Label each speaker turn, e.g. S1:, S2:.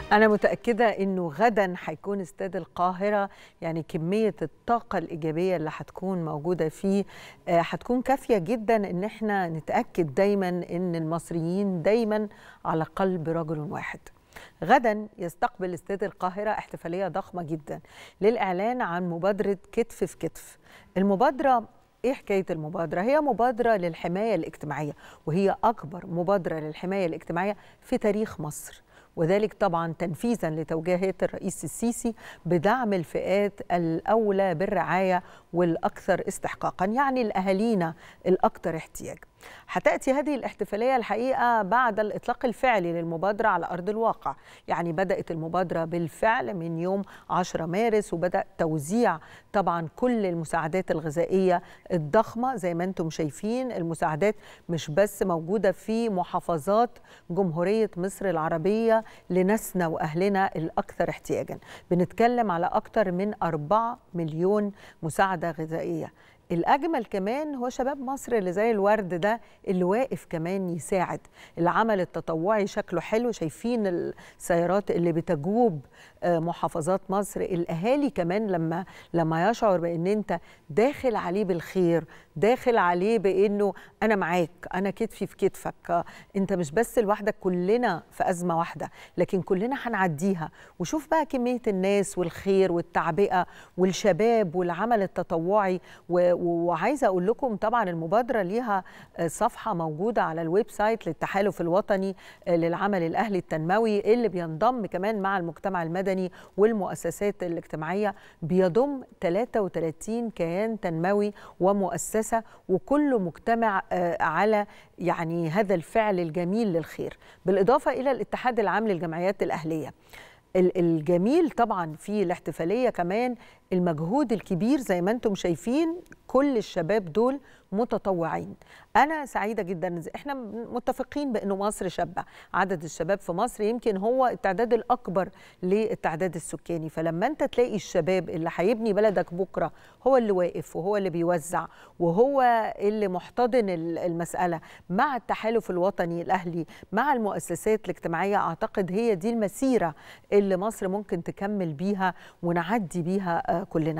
S1: أنا متأكدة إنه غدا هيكون استاد القاهرة، يعني كمية الطاقة الإيجابية اللي هتكون موجودة فيه هتكون كافية جدا إن احنا نتأكد دايما إن المصريين دايما على قلب رجل واحد. غدا يستقبل استاد القاهرة احتفالية ضخمة جدا للإعلان عن مبادرة كتف في كتف. المبادرة إيه حكاية المبادرة؟ هي مبادرة للحماية الاجتماعية، وهي أكبر مبادرة للحماية الاجتماعية في تاريخ مصر، وذلك طبعا تنفيذا لتوجيهات الرئيس السيسي بدعم الفئات الأولى بالرعاية والأكثر استحقاقا، يعني الأهالينا الأكثر احتياج. هتأتي هذه الاحتفالية الحقيقة بعد الإطلاق الفعلي للمبادرة على أرض الواقع، يعني بدأت المبادرة بالفعل من يوم 10 مارس، وبدأ توزيع طبعا كل المساعدات الغذائية الضخمة. زي ما انتم شايفين المساعدات مش بس موجودة في محافظات جمهورية مصر العربية لناسنا وأهلنا الأكثر احتياجا، بنتكلم على أكثر من 4 مليون مساعدة غذائية. الأجمل كمان هو شباب مصر اللي زي الورد ده اللي واقف كمان يساعد. العمل التطوعي شكله حلو، شايفين السيارات اللي بتجوب محافظات مصر. الأهالي كمان لما يشعر بأن أنت داخل عليه بالخير، داخل عليه بأنه أنا معاك، أنا كتفي في كتفك، أنت مش بس لوحدك، كلنا في أزمة واحدة لكن كلنا هنعديها. وشوف بقى كمية الناس والخير والتعبئة والشباب والعمل التطوعي. وعايزة أقول لكم طبعا المبادرة ليها صفحة موجودة على الويب سايت للتحالف الوطني للعمل الأهلي التنموي، اللي بينضم كمان مع المجتمع المدني والمؤسسات الاجتماعية. بيضم 33 كيان تنموي ومؤسسة، وكله مجتمع على يعني هذا الفعل الجميل للخير، بالإضافة إلى الاتحاد العام للجمعيات الأهلية. الجميل طبعا في الاحتفالية كمان المجهود الكبير، زي ما انتم شايفين كل الشباب دول متطوعين. أنا سعيدة جدا، احنا متفقين بأنه مصر شابة، عدد الشباب في مصر يمكن هو التعداد الأكبر للتعداد السكاني، فلما انت تلاقي الشباب اللي هيبني بلدك بكرة هو اللي واقف وهو اللي بيوزع وهو اللي محتضن المسألة مع التحالف الوطني الأهلي مع المؤسسات الاجتماعية، أعتقد هي دي المسيرة اللي مصر ممكن تكمل بيها ونعدي بيها كلنا.